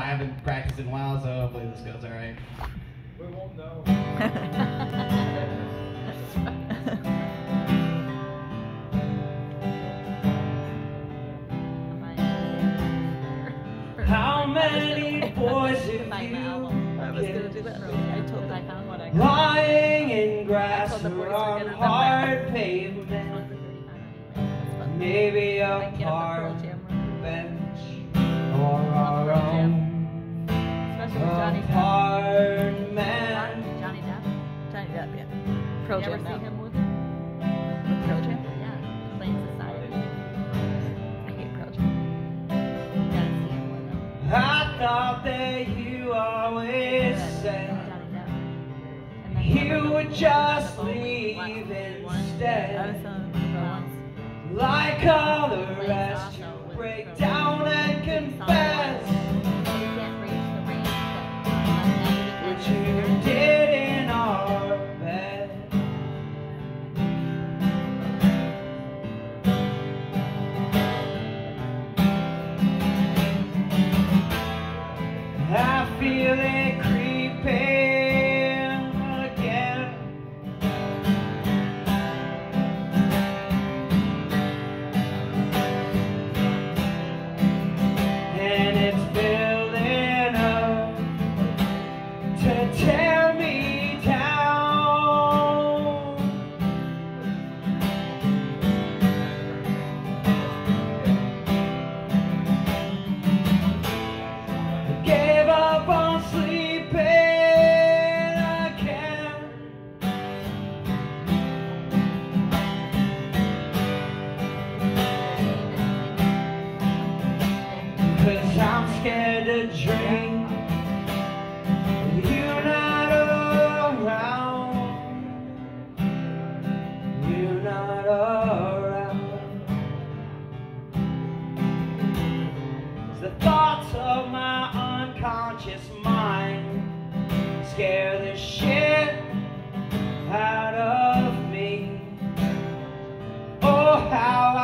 haven't practiced in a while, so hopefully this goes alright. We won't know. How many boys have you lying in grass or on hard pavement? Maybe a park bench or our own apartment. Johnny Depp, yeah. Pearl Jam, no. With Pearl Jam? Yeah, Plain Society. I hate Pearl Jam. Gotta see him with them. I thought that you always said you would just leave instead. Like all the rest, you break down and confess what you did in our bed. I feel it creeping again. And it's building up to tear me down. I gave up on sleeping again. 'Cause I'm scared to drink with you not around. You not around. 'Cause the thoughts of my unconscious mind scare the shit out of me. Oh, how